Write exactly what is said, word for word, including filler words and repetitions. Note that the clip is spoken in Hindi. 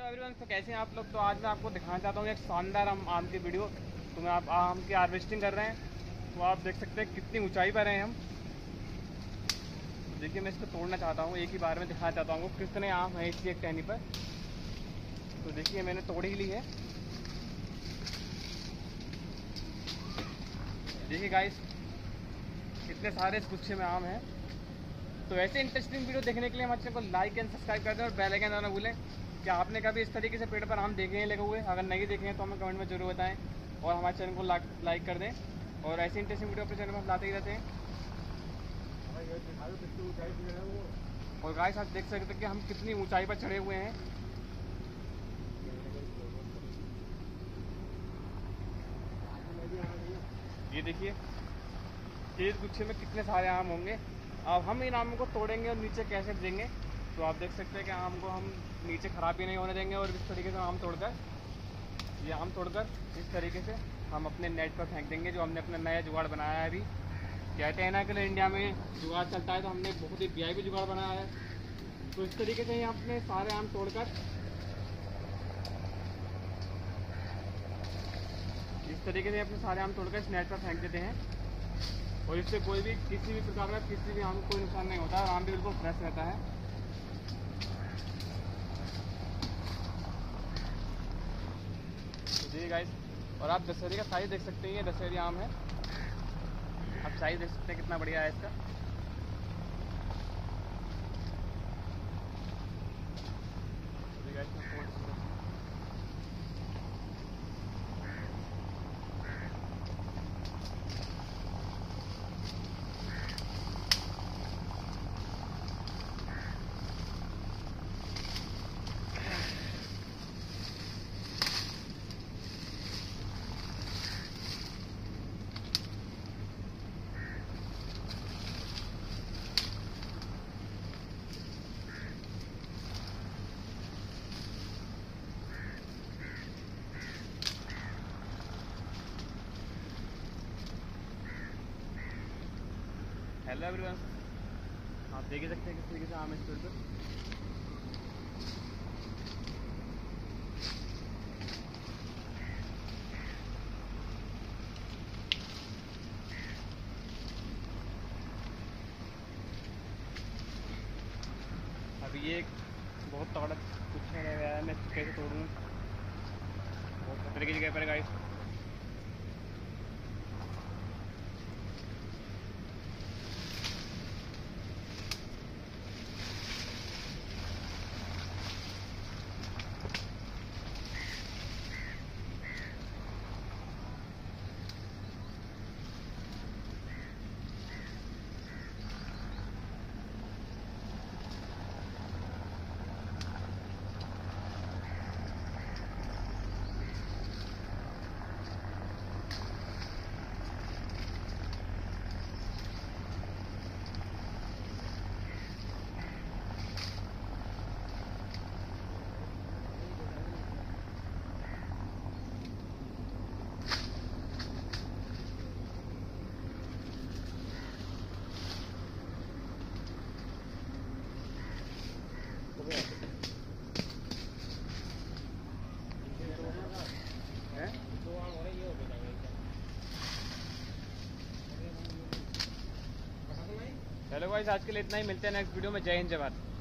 हेलो एवरीवन, तो कैसे हैं आप लोग। तो आज मैं आपको दिखाना चाहता हूँ एक शानदार हम आम की वीडियो। तो मैं आप आम की हार्वेस्टिंग कर रहे हैं। तो आप देख सकते हैं कितनी ऊंचाई पर हैं हम। तो देखिए, मैं इसको तोड़ना चाहता हूँ, एक ही बार में दिखाना चाहता हूँ कितने आम हैं इसकी एक टहनी पर। तो देखिए, मैंने तोड़ ही ली है। देखिए गाइस, कितने सारे इस गुच्छे में आम हैं। तो ऐसे इंटरेस्टिंग वीडियो देखने के लिए हमारे चैनल को लाइक एंड सब्सक्राइब कर दें और बेल आइकन दबाना ना भूलें। क्या आपने कभी इस तरीके से पेड़ पर आम देखे हैं लगे हुए? अगर नहीं देखे हैं तो हमें कमेंट में जरूर बताएं और हमारे चैनल को लाइक कर दें। और ऐसे इंटरेस्टिंग वीडियो अपने चैनल में हम लाते ही रहते हैं। और गाइस, आप देख सकते हैं कि हम कितनी ऊंचाई पर चढ़े हुए हैं। ये देखिए, तेज गुच्छे में कितने सारे आम होंगे। अब हम इन आमों को तोड़ेंगे और नीचे कैसे देंगे। तो आप देख सकते हैं कि आम को हम नीचे ख़राब भी नहीं होने देंगे। और इस तरीके से आम तोड़कर, ये आम तोड़कर इस तरीके से हम अपने नेट पर फेंक देंगे, जो हमने अपना नया जुगाड़ बनाया है। अभी कहते हैं ना कि इंडिया में जुगाड़ चलता है, तो हमने बहुत ही वी आई पी जुगाड़ बनाया है। तो इस तरीके से ही अपने सारे आम तोड़कर इस तरीके से अपने सारे आम तोड़कर इस नेट पर फेंक देते हैं। और इससे कोई भी किसी भी प्रकार का किसी भी आम को कोई नुकसान नहीं होता है और आम भी बिल्कुल फ्रेश रहता है। तो देखिए गाइस, और आप दशहरी का साइज देख सकते हैं। ये दशहरी आम है, आप साइज देख सकते हैं कितना बढ़िया है इसका। तो गाइस, हेलो एवरीवन, आप देख सकते हैं किस तरीके से आम इस पेड़ पर। अभी ये बहुत तगड़ा कुछ है गया है, मैं इसको कैसे तोड़ूँ। बहुत खतरे की जगह पर गाइस। हेलो गाइस, आज के लिए इतना ही। मिलते हैं नेक्स्ट वीडियो में। जय हिंद, जय भारत।